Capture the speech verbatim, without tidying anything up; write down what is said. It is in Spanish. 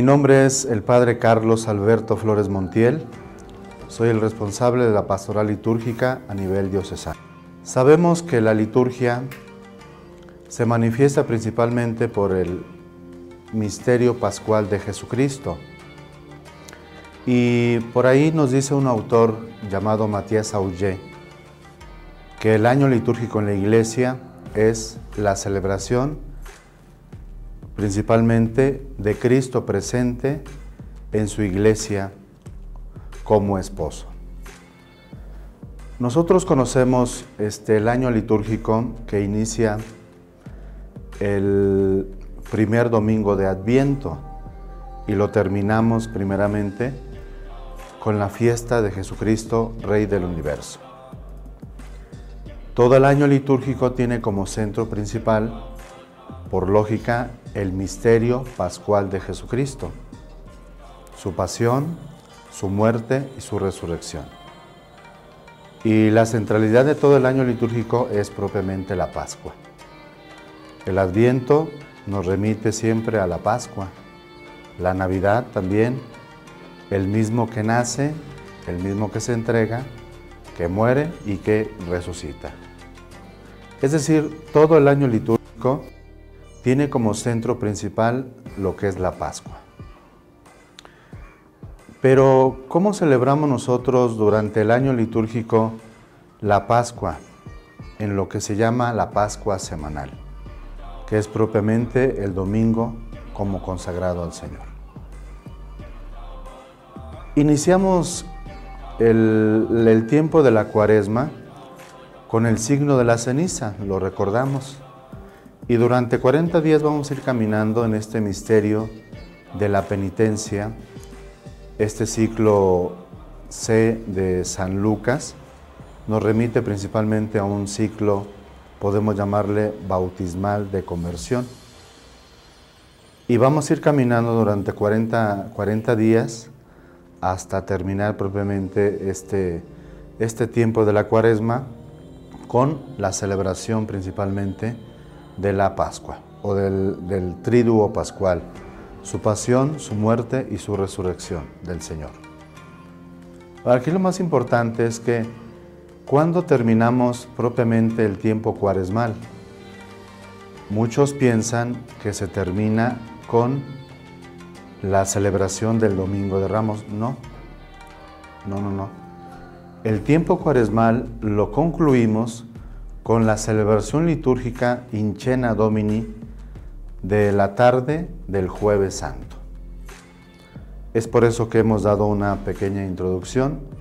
nombre es el Padre Carlos Alberto Flores Montiel. Soy el responsable de la pastoral litúrgica a nivel diocesano. Sabemos que la liturgia se manifiesta principalmente por el misterio pascual de Jesucristo. Y por ahí nos dice un autor llamado Matías Auger que el año litúrgico en la Iglesia es la celebración principalmente de Cristo presente en su Iglesia como esposo. Nosotros conocemos este, el año litúrgico que inicia el primer domingo de Adviento y lo terminamos primeramente con la fiesta de Jesucristo, Rey del Universo. Todo el año litúrgico tiene como centro principal, por lógica, el misterio pascual de Jesucristo, su pasión, su muerte y su resurrección. Y la centralidad de todo el año litúrgico es propiamente la Pascua. El Adviento nos remite siempre a la Pascua, la Navidad también, el mismo que nace, el mismo que se entrega, que muere y que resucita. Es decir, todo el año litúrgico tiene como centro principal lo que es la Pascua. Pero, ¿cómo celebramos nosotros durante el año litúrgico la Pascua? En lo que se llama la Pascua semanal, que es propiamente el domingo como consagrado al Señor. Iniciamos el, el tiempo de la Cuaresma con el signo de la ceniza, lo recordamos. Y durante cuarenta días vamos a ir caminando en este misterio de la penitencia, este ciclo C de San Lucas nos remite principalmente a un ciclo, podemos llamarle bautismal de conversión. Y vamos a ir caminando durante cuarenta, cuarenta días hasta terminar propiamente este, este tiempo de la Cuaresma con la celebración principalmente de la Pascua o del, del Triduo Pascual, su pasión, su muerte y su resurrección del Señor. Aquí lo más importante es que cuando terminamos propiamente el tiempo cuaresmal, muchos piensan que se termina con la celebración del Domingo de Ramos. No, no, no, no. El tiempo cuaresmal lo concluimos con la celebración litúrgica In Cena Domini de la tarde del Jueves Santo. Es por eso que hemos dado una pequeña introducción